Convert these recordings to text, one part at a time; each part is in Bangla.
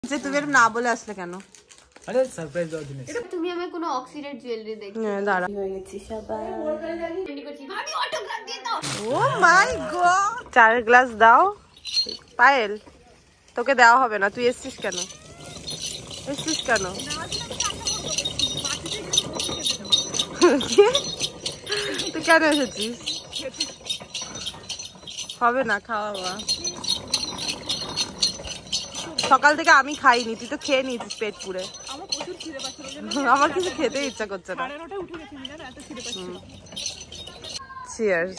যে তুমি এটা না বলে আসলে কেন? আরে সারপ্রাইজ দাও দিনে। এটা তুমি আমায় কোনো অক্সিডেন্ট জুয়েলারি দেখো। হ্যাঁ দাঁড়া। হয়ে গেছি সবাই। রেডি করছি। ভাবি অটোগ্রাফ দিয়ে দাও। ও মাই গড। 4 গ্লাস দাও। পায়েল তোকে দেওয়া হবে না, তুই এসেছিস কেন? তুই কেন এসেছিস? হবে না খাওয়া। সকাল থেকে আমি খাইনি, তুই তো খেয়ে নিয়েছিস পেট পুরে। আমার কিছু খেতে ইচ্ছা করছে না। Cheers.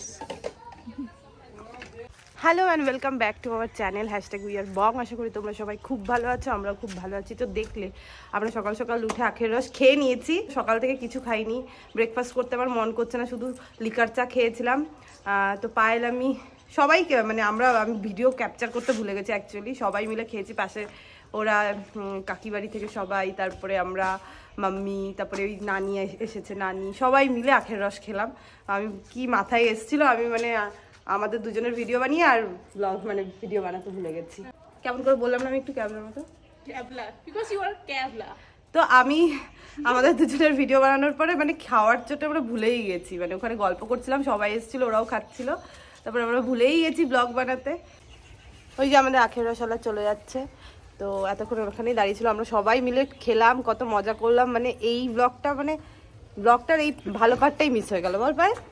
Hello and welcome back to our channel #WeAreBong। আশা করি তোমরা সবাই খুব ভালো আছো, আমরা খুব ভালো আছি। তো দেখলে আমরা সকাল সকাল উঠে আখের রস খেয়ে নিয়েছি। সকাল থেকে কিছু খাইনি, ব্রেকফাস্ট করতে আমার মন করছে না, শুধু লিকার চা খেয়েছিলাম। তো পায়েল আমি সবাইকে আমি ভিডিও ক্যাপচার করতে ভুলে গেছি অ্যাকচুয়ালি। সবাই মিলে খেয়েছি, পাশে ওরা কাকিবাড়ি থেকে সবাই, তারপরে আমরা মাম্মি, তারপরে ওই নানি এসেছে, নানি, সবাই মিলে আখের রস খেলাম। আমি কি মাথায় এসেছিলো, আমি আমাদের দুজনের ভিডিও বানিয়ে আর ব্লগ ভিডিও বানাতে ভুলে গেছি। কেমন করে বললাম না আমি একটু ক্যাবলার মতো? তো আমি আমাদের দুজনের ভিডিও বানানোর পরে খাওয়ার চোটে আমরা ভুলেই গেছি। ওখানে গল্প করছিলাম, সবাই এসেছিল, ওরাও খাচ্ছিল, তারপরে আমরা ভুলেই গেছি ব্লগ বানাতে। ওই যে আমাদের আখের রসালা চলে যাচ্ছে, তো এতক্ষণ ওখানেই দাঁড়িয়ে ছিল, আমরা সবাই মিলে খেলাম, কত মজা করলাম। এই ব্লগটার এই ভালো পার্টটাই মিস হয়ে গেল, বল পায়।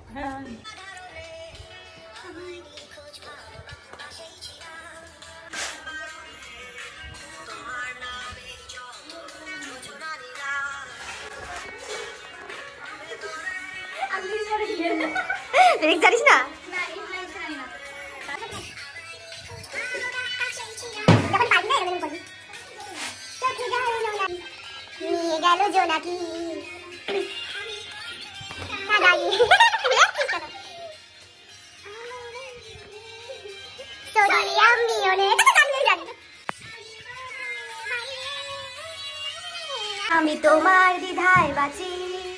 জানিস না গেল জোনাকি আমি তোমার দ্বিধায় বাঁচি,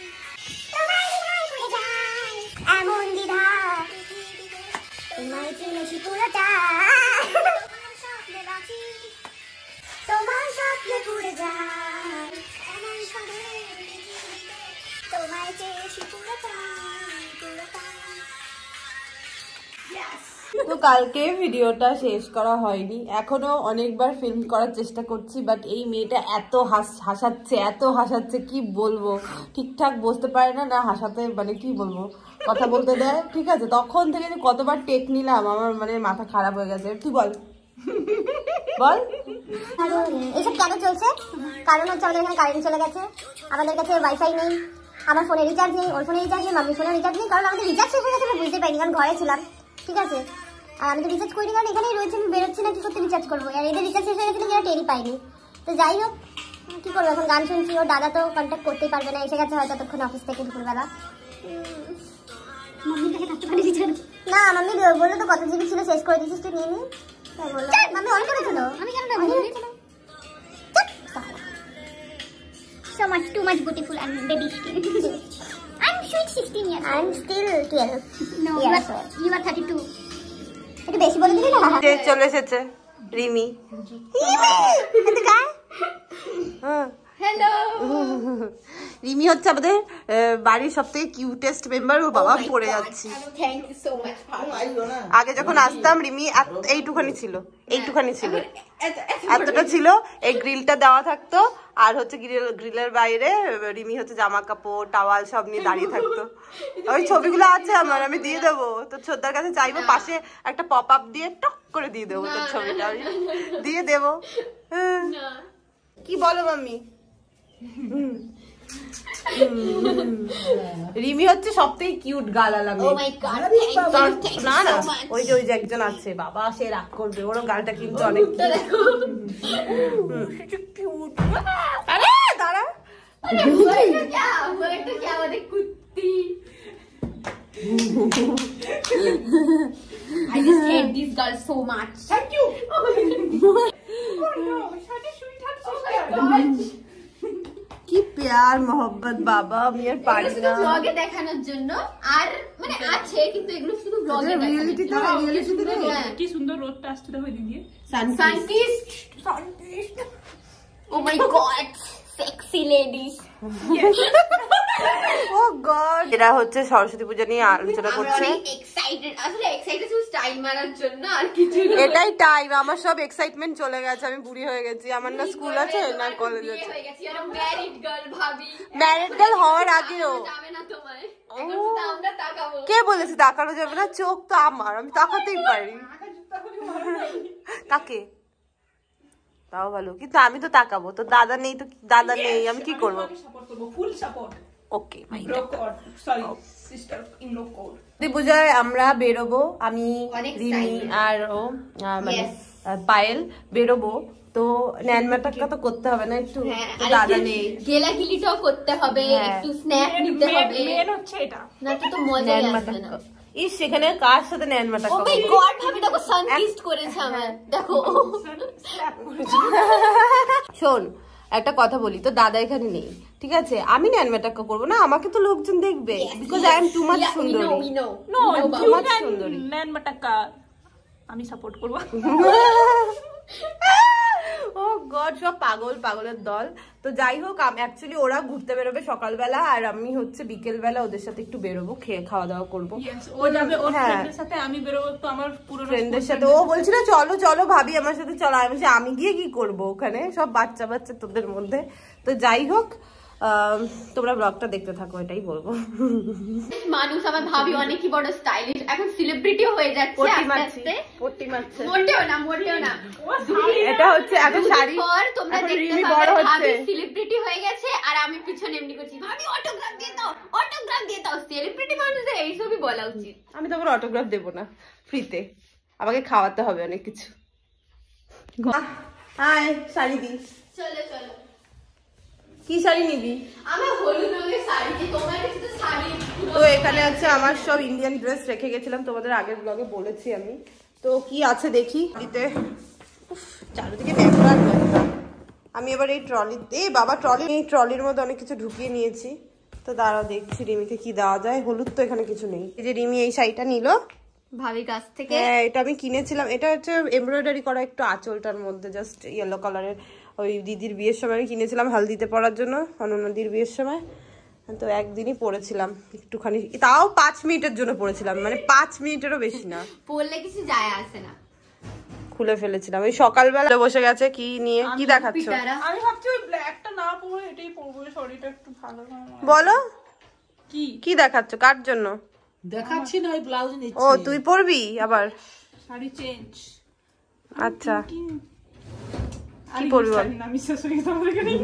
এমন দ্বিধা তোমায় চিনেছি পুরোটা, তোমার স্বপ্নে পুড়ে যায়, তোমায় চেয়েছি পুরোটা। তো কালকে ভিডিওটা শেষ করা হয়নি, এখনো অনেকবার ফিল্ম করার চেষ্টা করছি, বাট এই মেয়েটা এত হাসাচ্ছে কি বলবো, ঠিকঠাক বসতে পারে না হাসাতে, কি বলবো, কথা বলতে দেয়। ঠিক আছে, তখন থেকে কতবার টেক নিলাম, আমার মাথা খারাপ হয়ে গেছে। তুই বল এসব কেন চলছে? কারণ হচ্ছে আমাদের এখানে কারেন্ট চলে গেছে, আমাদের কাছে ওয়াইফাই নেই, আমার ফোনে রিচার্জ নেই, ওর ফোনে রিচার্জ নেই, মাম্মির ফোনে রিচার্জ নেই। কারণ আমাদের রিচার্জ শেষ হয়ে গেছে, আমি বুঝতে পারিনি, কারণ ঘরে ছিলাম। ঠিক আছে, আর আমি তো রিচার্জ করিনি, কারণ এখানেই রয়েছে, আমি বেরোচ্ছি না, কি করতে রিচার্জ করবো? আর এদের রিচার্জ শেষ হয়ে গেছে কিনা টেরই পাইনি। তো যাই হোক, কি করবো এখন, গান শুনছি। ওর দাদা তো কন্ট্যাক্ট করতেই পারবে না, এসে গেছে হয়তো ততক্ষণ অফিস থেকে দুপুরবেলা। না, মাম্মি বললো তো কত জিবি ছিল, শেষ করে দিচ্ছিস, তুই নিয়ে নি। তাই বললো, মাম্মি অন করেছিল, আমি কেন না? So much, too much beautiful and baby skin. I'm sweet 16 years old. I'm still 12. No, you are 32. একটু বেশি বলে দিলি না? চলে এসেছে রিমি। হ্যালো। রিমি হচ্ছে আমাদের বাড়ির সবথেকে কিউটেস্ট মেম্বার। ও বাবা, পড়ে যাচ্ছি। Thank you so much. আগে যখন আসতাম রিমি এইটুখানি ছিল, এতটা ছিল। এই গ্রিলটা দেওয়া থাকতো, আর হচ্ছে গ্রিলের বাইরে রিমি হচ্ছে জামা কাপড় টাওয়াল সব নিয়ে দাঁড়িয়ে থাকতো। ওই ছবিগুলো আছে আমার, আমি দিয়ে দেবো তোর ছোটদার কাছে, চাইবো পাশে একটা পপ আপ দিয়ে টক করে দিয়ে দেবো তোর ছবিটা, দিয়ে দেবো। কি বলো মাম্মি? রিমি হচ্ছে সবথেকে কিউট গাল আলা মেয়ে। না না, ওই যে একজন আছে, বাবা সে রাগ করবে, ওর গালটা কিন্তু অনেক কিউট। আরে দাঁড়া, I just hate this girl so much. Thank you. Oh no, such a sweetheart. Oh my god. কি প্যার মোহব্বত বাবা, আমি আর পারি না ব্লগে দেখানোর জন্য। আর আছে, কিন্তু এগুলো শুধু ব্লগে দেখানোর। কি সুন্দর রোদটা আসছে দেখো দিদি। Sunkist Oh my god, sexy ladies. Oh god, এরা হচ্ছে সরস্বতী পূজা নিয়ে আলোচনা করছে। এক্সাইটেড, আসলে এক্সাইটেড শুধু স্টাইল মারার জন্য আর কিছু না। এটাই টাইম, আমার সব এক্সাইটমেন্ট চলে গেছে, আমি বুড়ি হয়ে গেছি, আমার না স্কুল আছে না কলেজ আছে। হয়ে গেছি আর ম্যারিড গার্ল ভাবি। ম্যারিড গার্ল হওয়ার আগেও যাবে না তোমায়, এখন শুধু আমরা তাকাবো। কে বলেছে তাকানো যাবে না? চোখ তো আমার, আমি তাকাতেই পারি। কাকে? তাও ভালো, কিন্তু আমি তো তাকাবো, তো দাদা নেই, তো দাদা নেই, আমি কি করবো? Full support. Okay, sorry sister in law code. পূজায় আমরা বেরোবো, আমি রিমি আর ও মানে পায়েল বেরোবো, তো ন্যানমাটাক্কা তো করতে হবে না একটু? দাদা নেই, গেলাগিলিটাও করতে হবে, একটু স্ন্যাপ নিতে হবে। মেন হচ্ছে এটা না তো মজা আসবে না। ইস, সেখানে কার সাথে ন্যানমাটাক্কা? ও মাই গড, ভাবি দেখো সানকিস্ট করেছে আমার, দেখো। শোন, একটা কথা বলি, তো দাদা এখানে নেই, ঠিক আছে? আমি ন্যানমাটাক্কা করবো না, আমাকে তো লোকজন দেখবে, because I am too much সুন্দরী। নো টু মাচ সুন্দরী। ম্যান মাটাক্কা আমি সাপোর্ট করব। ও গড, সব পাগল পাগলের দল। তো যাই হোক, অ্যাকচুয়ালি ওরা ঘুরতে বেরোবে সকালবেলা, আর আমি হচ্ছে বিকেলবেলা ওদের সাথে একটু বেরোবো, খাওয়া দাওয়া করবো। ও যাবে ওর ফ্রেন্ডের সাথে, আমি বেরোবো তো আমার পুরো ফ্রেন্ডের সাথে। ও বলছিল চলো চলো ভাবি আমার সাথে চলো, আমি বলছি আমি গিয়ে কি করবো ওখানে, সব বাচ্চা বাচ্চা তোদের মধ্যে। তো যাই হোক, তোমরা ব্লগটা দেখতে থাকো, এটাই বলবো। মানুষ আমার ভাবি অনেকই বড় স্টাইলিশ, এখন সেলিব্রিটি হয়ে যাচ্ছে আস্তে আস্তে। মোটেও না। এটা হচ্ছে এখন শাড়ি পর তোমরা দেখতে পাবে ভাবি সেলিব্রিটি হয়ে গেছে, আর আমি পিছনে এমনি করছি, ভাবি অটোগ্রাফ দিয়ে দাও, অটোগ্রাফ দিয়ে দাও। সেলিব্রিটি মানুষদের এইসবই বলা উচিত। আমি তখন অটোগ্রাফ দেবো না, ফ্রিতে আমাকে খাওয়াতে হবে অনেক কিছু। হাই, শাড়ি দি। চলো চলো। কি শাড়ি নিবি? আমি হলুদ রঙের শাড়ি, তোমার কাছে তো শাড়ি। তো এখানে আছে আমার সব ইন্ডিয়ান ড্রেস রেখে গেছিলাম, তোমাদের আগের ব্লগে বলেছি আমি। তো কি আছে দেখি। চারিদিকে ব্যাগটা, আমি এবার এই ট্রলিতে, বাবা ট্রলি, এই ট্রলির মধ্যে অনেক কিছু ঢুকিয়ে নিয়েছি। তো দাঁড়াও দেখছি রিমিকে কি দেওয়া যায়। হলুদ তো এখানে কিছু নেই। এই যে রিমি এই শাড়িটা নিল ভাবির কাছ থেকে। হ্যাঁ, এটা আমি কিনেছিলাম। এটা হচ্ছে এমব্রয়ডারি করা একটু আঁচলটার মধ্যে, জাস্ট ইয়েলো কালারের। ওই দিদির বিয়ের সময় আমি কিনেছিলাম হালদিতে পরার জন্য, অনন্যাদির বিয়ের সময়। তো একদিনই পরেছিলাম একটুখানি, তাও 5 মিনিটের জন্য পরেছিলাম, মানে 5 মিনিটেরও বেশি না। পরলে কিছু যায় আসে না। খুলে ফেলেছিলাম ওই সকালবেলা। বসে গেছে কি নিয়ে, কি দেখাচ্ছ? আমি ভাবছি ওই ব্ল্যাকটা না পরে এটাই পরবো, শরীরটা একটু ভালো হয়। বলো কি কি দেখাচ্ছ, কার জন্য দেখাচ্ছি না? ওই ব্লাউজ নিচ্ছি। ও তুই পরবি আবার? শাড়ি চেঞ্জ। আচ্ছা, কি পরবি বল? আমি শেষ হয়ে গেছে আমাদের এখানে।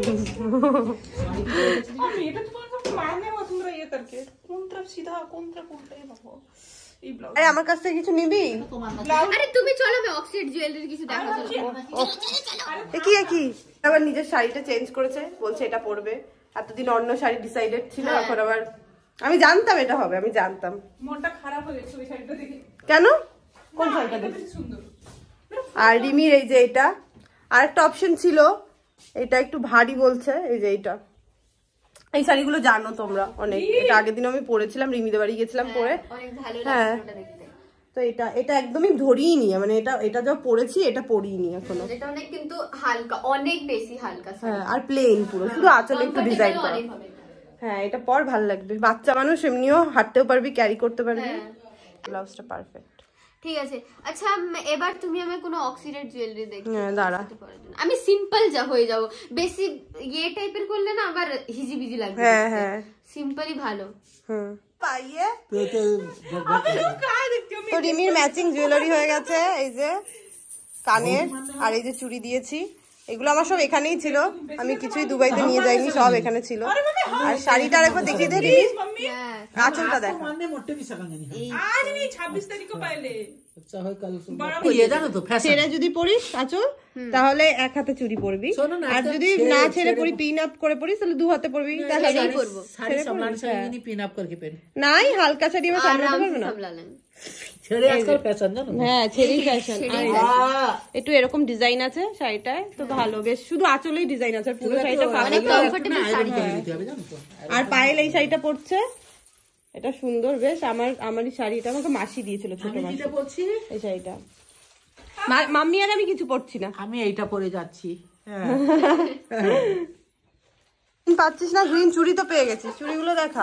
আমি এটা তো মানে তোমরা ইয়ে করকে কোন तरफ सीधा কোন तरफ उल्टा है बाबू। এই ব্লাউজ আরে আমার কাছ থেকে কিছু নিবি? আরে তুমি চলো, আমি অক্সিড জুয়েলারি কিছু দেখাবো। কি আবার নিজের শাড়িটা চেঞ্জ করেছে, বলছে এটা পরবে। এতদিন অন্য শাড়ি ডিসাইডেড ছিল, এখন আবার আমি জানতাম এটা হবে, আমি জানতাম। মনটা খারাপ হয়ে গেছে ওই শাড়িটা দেখে। কেন? কোন শাড়িটা দেখে? সুন্দর। আর রিমির এই যে এটা, আর একটা অপশন ছিল, এটা একটু ভারী বলছে, এই যে এইটা। এই শাড়িগুলো জানো তোমরা অনেক, এটা আগের দিন আমি পরেছিলাম, রিমিদের বাড়ি গেছিলাম পরে। অনেক ভালো হ্যাঁ, লাগছে ওটা দেখতে। তো এটা একদমই ধরিনি, মানে এটা যা পরেছি এটা পরিনি এখনো। এটা অনেক কিন্তু হালকা, অনেক বেশি হালকা। হ্যাঁ, আর প্লেন পুরো, শুধু আঁচলে একটু ডিজাইন করা। হ্যাঁ, এটা পর ভালো লাগবে, বাচ্চা মানুষ এমনিও হাঁটতেও পারবি, ক্যারি করতে পারবি। ব্লাউজটা পারফেক্ট। ঠিক আছে। আচ্ছা, এবার তুমি আমার কোনো অক্সিডেন্ট জুয়েলারি দেখো। হ্যাঁ, দাঁড়া, আমি সিম্পল যা হয়ে যাব, বেশি ইয়ে টাইপের করলে না আবার হিজিবিজি লাগবে। হ্যাঁ হ্যাঁ, সিম্পলই ভালো। হুম। পাইয়ে দেখতে তো রিমির ম্যাচিং জুয়েলারি হয়ে গেছে, এই যে কানের আর এই যে চুড়ি দিয়েছি, এগুলো আমার সব এখানেই ছিল, আমি কিছুই দুবাইতে নিয়ে যাইনি, সব এখানে ছিল। আর শাড়িটা আরেকবার দেখিয়ে দে রিমি, হ্যাঁ, আঁচলটা দেখ। मानने मोटे भी सकल नहीं है। आज नहीं 26 तारीख को पहले। अच्छा है कल सुबह ये जानो तो फैशन ছেড়ে যদি পরিস আঁচল, তাহলে এক হাতে চুড়ি পরবি, শোনো না, আর একটা যদি না ছেড়ে পরি, পিন আপ করে পরিস, তাহলে 2 হাতে পরবি। তাহলে साड़ी संभाल से नहीं पिन अप करके पहन নাই, হালকা শাড়ি আমরা সামলাতে আরামসে পারবো না। সামলালেন। ছেড়ে আজকাল ফ্যাশন জানো। হ্যাঁ, ছেড়েই ফ্যাশন। একটু এরকম ডিজাইন আছে শাড়িটায়, তো ভালো বেশ, শুধু আঁচলেই ডিজাইন আছে, পুরো শাড়িটা অনেক কমফোর্টেবল শাড়ি। দিতে হবে জানো তো। আর পায়েল এই শাড়িটা পরছে, এটা সুন্দর বেশ। আমারই শাড়ি, এটা আমাকে মাসি দিয়েছিল, ছোট মাসি। এটা বলছি এই শাড়িটা মাম্মি আর আমি কিছু পরছি না। আমি এইটা পরে যাচ্ছি পাচ্ছিস না গ্রিন চুড়ি তো পেয়ে গেছিস, চুড়িগুলো দেখা।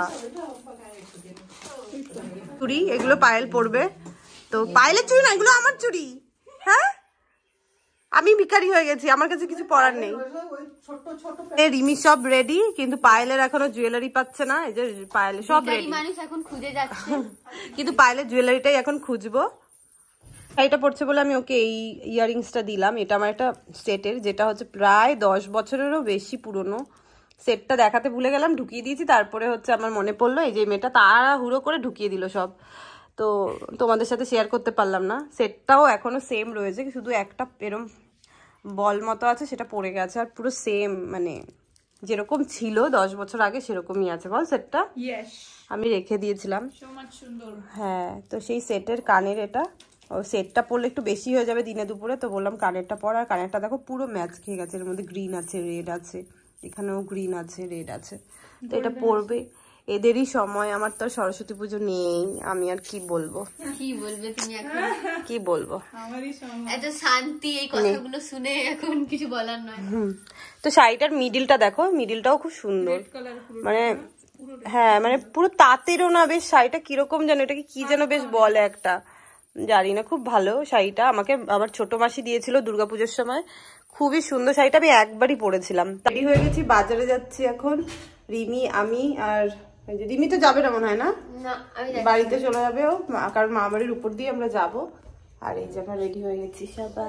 চুড়ি এগুলো পায়েল পরবে, তো পায়েলের চুড়ি না, এগুলো আমার চুড়ি। হ্যাঁ আমি ভিখারি হয়ে গেছি, আমার কাছে কিছু পরার নেই। রিমি সব রেডি, কিন্তু পায়েলের এখনো জুয়েলারি পাচ্ছে না। এই যে পায়েলের সব রেডি, মানুষ এখন খুঁজে যাচ্ছে, কিন্তু পায়েলের জুয়েলারিটাই এখন খুঁজবো। শাড়িটা পড়ছে বলে আমি ওকে এই ইয়াররিংসটা দিলাম। এটা আমার একটা সেটের, যেটা হচ্ছে প্রায় 10 বছরেরও বেশি পুরনো। সেটটা দেখাতে ভুলে গেলাম, ঢুকিয়ে দিয়েছি। তারপরে হচ্ছে আমার মনে পড়লো, এই যে মেয়েটা তাড়াহুড়ো করে ঢুকিয়ে দিল সব, তো তোমাদের সাথে শেয়ার করতে পারলাম না। সেটটাও এখনো সেম রয়েছে, শুধু একটা এরম বল মতো আছে, সেটা পড়ে গেছে। আর পুরো সেম, মানে যেরকম ছিল 10 বছর আগে সেরকমই আছে। বল সেটটা আমি রেখে দিয়েছিলাম। হ্যাঁ, তো সেই সেটের কানের এটা, ও সেটটা পরলে একটু বেশি হয়ে যাবে দিনে দুপুরে, তো বললাম কানেরটা পর। আর কানেরটা দেখো পুরো ম্যাচ খেয়ে গেছে, এর মধ্যে গ্রিন আছে, রেড আছে, এখানেও গ্রিন আছে, রেড আছে। তো এটা পরবে, এদেরই সময়। আমার তো সরস্বতী পুজো নেই, আমি আর কি বলবো। কি বলবে তুমি এখন? কি বলবো, এত শান্তি, এই কথাগুলো শুনে এখন কিছু বলার নয়। তো শাড়িটার মিডিলটা দেখো, মিডিলটাও খুব সুন্দর, মানে হ্যাঁ মানে পুরো তাঁতেরও না, বেশ শাড়িটা কিরকম যেন, এটাকে কি যেন বেশ বলে একটা, জানি না। খুব ভালো শাড়িটা, আমাকে আমার ছোট মাসি দিয়েছিল দুর্গাপুজোর সময়, খুবই সুন্দর শাড়িটা। আমি একবারই পরেছিলাম। রেডি হয়ে গেছি, বাজারে যাচ্ছি এখন। রিমি, আমি আর রিমি তো যাবে না মনে হয়, না বাড়িতে চলে যাবে ও, কারণ মা বাড়ির উপর দিয়ে আমরা যাবো। আর এই যে আমরা রেডি হয়ে গেছি সবাই।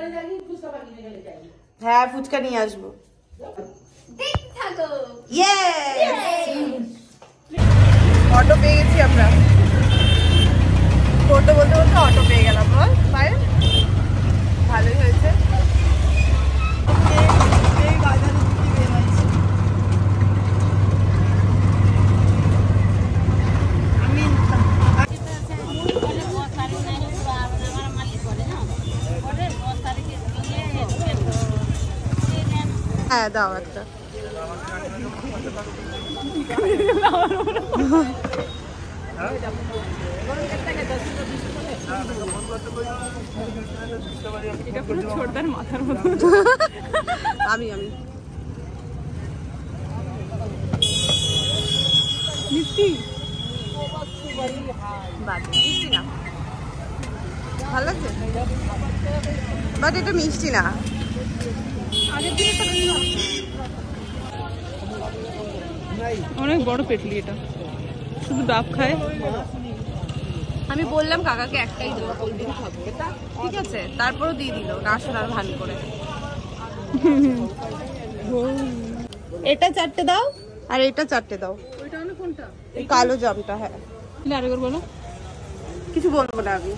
হ্যাঁ ফুচকা নিয়ে আসবো। অটো পেয়ে গেছি আমরা, বলতে বলতে বলতে অটো পেয়ে গেলাম। বল পায়ে, ভালোই হয়েছে। হ্যাঁ দাও একটা। আমি মিষ্টি মিষ্টি না, ভালো লাগছে, বাট এটা মিষ্টি না। অনেক বড় পেটলি, এটা শুধু ডাব খায়। আমি বললাম কাকাকে একটাই দেবো, কোল্ড ড্রিঙ্ক খাবো, ঠিক আছে, তারপরও দিয়ে দিল না শোনার ভান করে। এটা 4টে দাও, আর এটা 4টে দাও। এই কালো জামটা। হ্যাঁ আরেকবার বলো। কিছু বলবো না আমি।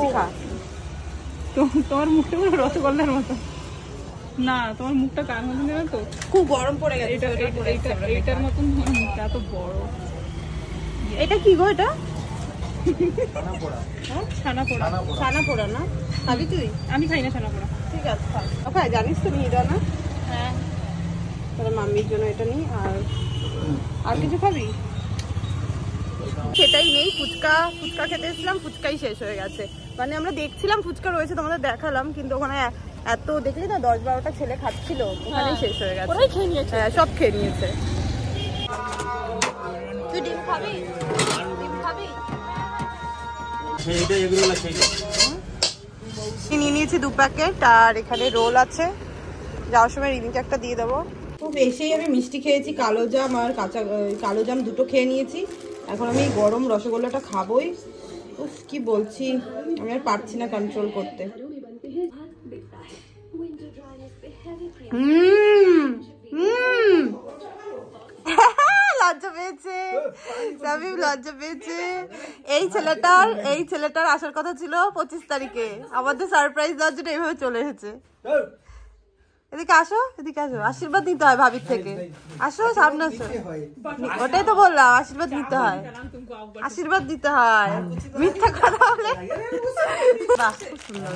তোমার মুখটা পুরো রসগোল্লার মতো। না তোমার মুখটা কার মতন জানো তো, খুব গরম পড়ে গেছে। এটার মতন তোমার মুখটা এত বড়। এটা কি গো, এটা ছানা পোড়া। ছানা পোড়া না, খাবি তুই? আমি খাই না ছানা পোড়া। ঠিক আছে ওখানে জানিস তো মিহিদা না? হ্যাঁ, তাহলে মাম্মির জন্য এটা নিই। আর কিছু খাবি? সেটাই নেই। ফুচকা খেতে এসেছিলাম, ফুচকাই শেষ হয়ে গেছে। মানে আমরা দেখছিলাম ফুচকা রয়েছে, তোমাদের দেখালাম, কিন্তু ওখানে এত দেখলি না 10-12টা ছেলে খাচ্ছিল, ওখানেই শেষ হয়ে গেছে। হ্যাঁ সব খেয়ে নিয়েছে। তুই ডিম খাবি? নিয়ে নিয়েছি 2 প্যাকেট, আর এখানে রোল আছে, যাওয়ার সময় রিমিকে একটা দিয়ে দেবো। খুব এসেই আমি মিষ্টি খেয়েছি, কালো জাম আর কালো জাম দুটো খেয়ে নিয়েছি। এখন আমি গরম রসগোল্লাটা খাবোই। উফ কি বলছি, আমি আর পারছি না কন্ট্রোল করতে। লজ্জা পেয়েছে, সাবিব লজ্জা পেয়েছে। এই ছেলেটার আসার কথা ছিল 25 তারিখে, আমাদের সারপ্রাইজ দেওয়ার জন্য এইভাবে চলে এসেছে। এদিকে আসো, আশীর্বাদ নিতে হয় ভাবির থেকে। আসো সামনে আসো, ওটাই তো বললাম, আশীর্বাদ নিতে হয়, আশীর্বাদ দিতে হয়। মিথ্যা কথা বলে। বাহ খুব সুন্দর,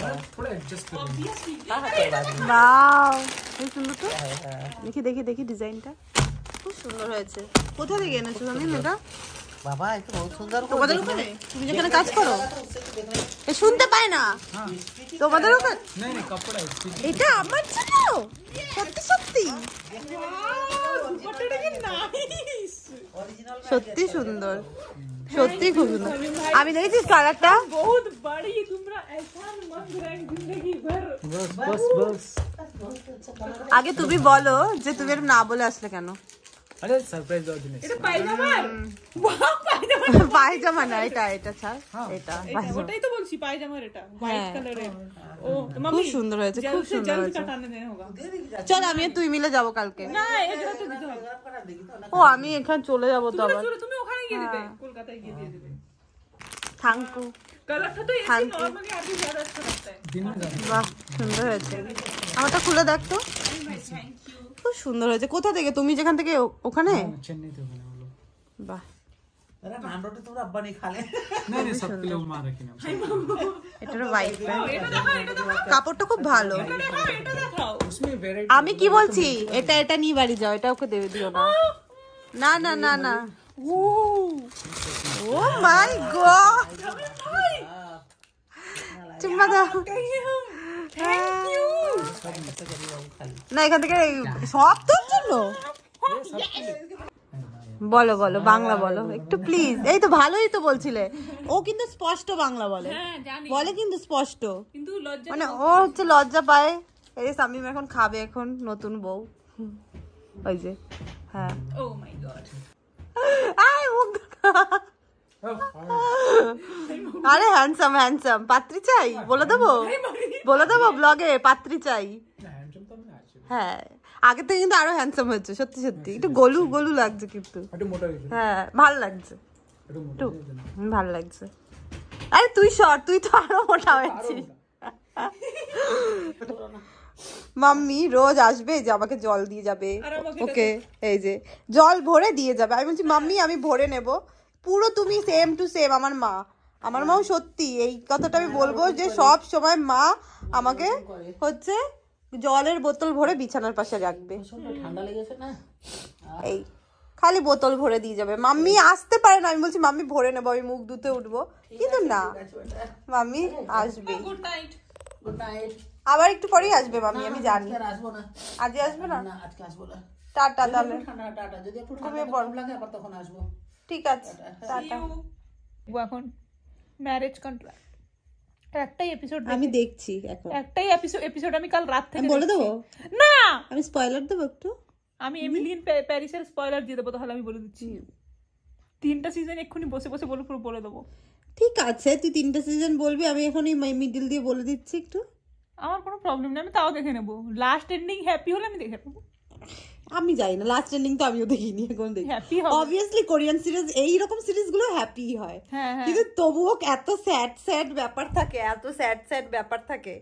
বাহ এই সুন্দর তো। দেখি ডিজাইনটা। খুব সুন্দর হয়েছে। কোথা থেকে এনেছো আমি এটা? बाबा ये तो बहुत सुंदर তোমাদের ওখানে তুমি যেখানে কাজ করো এ শুনতে পায় না তোমাদের ওখানে? এটা আমার ছিল সত্যি সত্যি সত্যি সুন্দর, সত্যি খুব সুন্দর। আমি দেখেছিস কালারটা बहुत बड़ी तुमरा एहसान मंद रहे जिंदगी भर। बस बस আগে তুমি বলো যে তুমি এটা না বলে আসলে কেন? अरे सरप्राइज दो दिन এটা পায়জামার বাহ পায়জামা পায়জামা না, এটা এটা ছাড়, এটা পায়জামা। ওটাই তো বলছি পায়জামার এটা হোয়াইট কালারের। ও খুব মাম্মি সুন্দর হয়েছে, খুব সুন্দর জলদি হয়েছে। কাটানে দেনা হোগা। চল আমি আর তুই মিলে যাবো কালকে। না এটা তো দিতে হবে। ও আমি এখানে চলে যাবো তো আবার। তুমি ওখানে গিয়ে দিবে, কলকাতায় গিয়ে দিয়ে দিবে। Thank you. কালারটা তো ऐसे নরমালি আর भी ज्यादा अच्छा लगता है। दिन में जाना বাহ সুন্দর হয়েছে। আমারটা খুলে দেখ তো। খুব সুন্দর হয়েছে। কোথা থেকে? তুমি যেখান থেকে ওখানে? चेन्नई तो बने वो लोग বাহ अरे नान रोटी तो अब्बा नहीं खा ले नहीं नहीं सबके लिए उलमा रखी ना এটার হোয়াইট এটা দেখাও, এটা দেখাও, কাপড়টা খুব ভালো। এটা দেখাও, এটা দেখাও। उसमें वैरायटी আমি কি বলছি, এটা এটা নিয়ে বাড়ি যাও, এটা ওকে দেবে দিও না। না না না না। ও মাই গড, চুম্মা দাও। না এখান থেকে সব তোর জন্য। বলো বলো বাংলা বলো একটু প্লিজ। এই তো ভালোই তো বলছিলে। ও কিন্তু স্পষ্ট বাংলা বলে, হ্যাঁ জানি, বলে কিন্তু স্পষ্ট। কিন্তু লজ্জা মানে ও হচ্ছে লজ্জা পায়। এই সামিম এখন খাবে, এখন নতুন বউ ওই যে। হ্যাঁ ও মাই গড। আয় মুখ দেখা। আরে হ্যান্ডসাম হ্যান্ডসাম পাত্রী চাই বলে দেবো, বলে দেবো ব্লগে পাত্রী চাই। হ্যাঁ আগে থেকে কিন্তু আরো হ্যান্ডসাম হয়েছে সত্যি সত্যি। একটু গোলু গোলু লাগছে কিন্তু। একটু মোটা হয়েছে হ্যাঁ ভালো লাগছে, একটু মোটা একটু ভালো লাগছে। আরে তুই শর্ট, তুই তো আরো মোটা হয়েছিস। মাম্মি রোজ আসবে যে আমাকে জল দিয়ে যাবে, ওকে এই যে জল ভরে দিয়ে যাবে। আমি বলছি মাম্মি আমি ভরে নেব পুরো, তুমি সেম টু সেম আমার মা। আমার মাও সত্যি এই কথাটা আমি বলবো যে সব সময় মা আমাকে হচ্ছে জলের বোতল ভরে বিছানার পাশে রাখবে। ঠান্ডা লেগেছে না এই খালি বোতল ভরে দিয়ে যাবে। মাম্মি আসতে পারে না, আমি বলছি মাম্মি ভরে নেবো, আমি মুখ ধুতে উঠবো, কিন্তু না মাম্মি আসবে। Good night. গুড নাইট আবার একটু পরেই আসবে মাম্মি, আমি জানি। আসবো না আজকে আসবে না? না আজকে আসবো না টাটা তাহলে। ঠান্ডা টাটা যদি একটু ঠান্ডা ঘুমিয়ে পড়। কম লাগে আবার তখন আসবো ঠিক আছে টাটা। ও এখন ম্যারেজ কন্ট্রাক্ট একটাই এপিসোড, আমি দেখছি এখন একটাই এপিসোড আমি কাল রাত থেকে আমি বলে দেবো, দেখছি। না আমি স্পয়লার দেবো একটু। আমি এমিলিয়ান প্যারিসের স্পয়লার দিয়ে দেবো, তাহলে আমি বলে দিচ্ছি 3টা সিজন এক্ষুনি বসে বসে পুরো বলে দেবো। ঠিক আছে তুই 3টে সিজন বলবি, আমি এখন মিডিল দিয়ে বলে দিচ্ছি একটু। আমার কোনো প্রবলেম নেই, আমি তাও দেখে নেবো। লাস্ট এন্ডিং হ্যাপি হলে আমি দেখে নেবো। আমি জানি না, লাস্ট এন্ডিং তো আমিও দেখিনি, এখন দেখি। হ্যাপি হবে। অবভিয়াসলি কোরিয়ান সিরিজ এইরকম সিরিজ গুলো হ্যাপি হয়, হ্যাঁ হ্যাঁ কিন্তু তবুও এত স্যাড স্যাড ব্যাপার থাকে, এত স্যাড স্যাড ব্যাপার থাকে।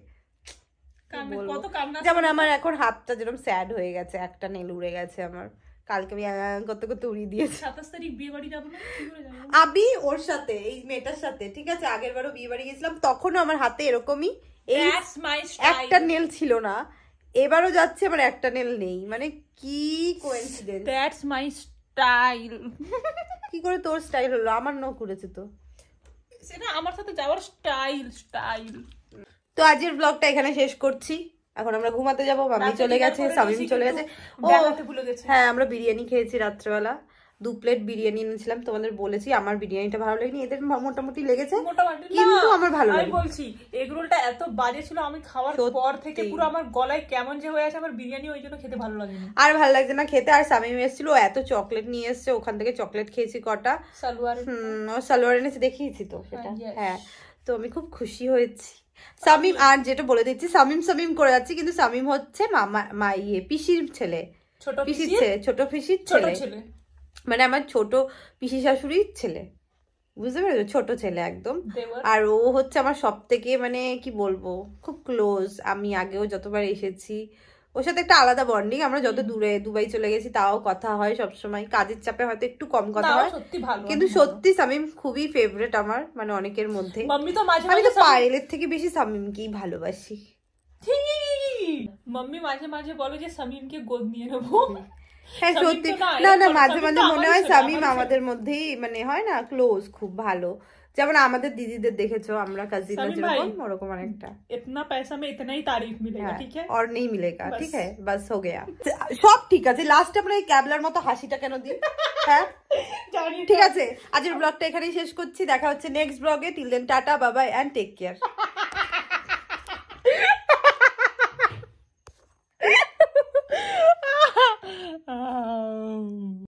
কত কান্না। যেমন আমার এখন হাতটা যেরকম স্যাড হয়ে গেছে, একটা নেল উড়ে গেছে আমার, কালকে আমি করতে করতে উড়িয়ে দিয়েছি। 27 তারিখ বিয়ে বাড়ি যাবো না, কি করে যাবো? আমি ওর সাথে এই মেয়েটার সাথে ঠিক আছে, আগের বারও বিয়ে বাড়ি গেছিলাম, তখনও আমার হাতে এরকমই এই That's my style. একটা নেল ছিল না, এবারও যাচ্ছে আমার একটা নেল নেই, মানে কি কোইন্সিডেন্স। That's my style. কি করে তোর স্টাইল হলো? আমার নখ উড়েছে তো। সেটা আমার সাথে যাওয়ার স্টাইল। তো আজকের ব্লগটা এখানে শেষ করছি, এখন আমরা ঘুমাতে যাবো। মাম্মি চলে গেছে, সামিম চলে গেছে। ও দেখাতে ভুলে গেছি। হ্যাঁ আমরা বিরিয়ানি খেয়েছি রাত্রেবেলা, 2 প্লেট বিরিয়ানি এনেছিলাম, তোমাদের বলেছি আমার বিরিয়ানিটা ভালো লাগেনি, এদের মোটামুটি লেগেছে, মোটামুটি কিন্তু আমার ভালো আমি লাগে। বলছি এগ রোলটা এত বাজে ছিল, আমি খাওয়ার পর থেকে পুরো আমার গলায় কেমন যে হয়ে আছে, আমার বিরিয়ানি ওই জন্য খেতে ভালো লাগেনি। আর ভালো লাগছে না খেতে। আর সামিম এসেছিল, ও এত চকলেট নিয়ে এসছে, ওখান থেকে চকলেট খেয়েছি কটা। সালোয়ার ও সালোয়ার এনেছে, দেখিয়েছি তো সেটা। yes. হ্যাঁ তো আমি খুব খুশি হয়েছি। সামিম, আর যেটা বলে দিচ্ছি, সামিম করে যাচ্ছি, কিন্তু সামিম হচ্ছে মামা পিসির ছেলে, ছোট পিসির ছেলে, ছোট পিসির ছেলে, মানে আমার ছোট পিসি শাশুড়ির ছেলে, বুঝতে পেরেছো, ছোট ছেলে একদম। আর ও হচ্ছে আমার সব থেকে মানে কি বলবো খুব ক্লোজ। আমি আগেও যতবার এসেছি ওর সাথে একটা আলাদা বন্ডিং, আমরা যত দূরে দুবাই চলে গেছি তাও কথা হয় সবসময়, কাজের চাপে হয়তো একটু কম কথা হয়, কিন্তু সত্যি সামিম খুবই ফেভারিট আমার, মানে অনেকের মধ্যে। মাম্মি তো মাঝে আমি তো পায়েলের থেকে বেশি সামিমকেই ভালোবাসি। মাম্মি মাঝে মাঝে বলে যে সামিমকে গোদ নিয়ে নেবো। হ্যাঁ শামীম সত্যি, তো না, না না এরকম মাঝে শামীম মাঝে তো মনে আমারই হয় ছেলে, শামীম আমারই আমাদের মধ্যেই মানে হয় না ক্লোজ, খুব ভালো। যেমন আমাদের দিদিদের দেখেছো আমরা কাজিনরা শামীম যেরকম ভাই, ওরকম অনেকটা। इतना पैसा में इतना ही तारीफ मिलेगा, হ্যাঁ, ठीक है? और नहीं मिलेगा, बस। ঠিক है, বাস हो गया। সব ঠিক আছে, লাস্টে আমরা এই ক্যাবলার মতো হাসিটা কেন দিই? হ্যাঁ জানি ঠিক আছে, আজকের ব্লগটা এখানেই শেষ করছি, দেখা হচ্ছে নেক্সট ব্লগে। Till then tata, bye bye and take care.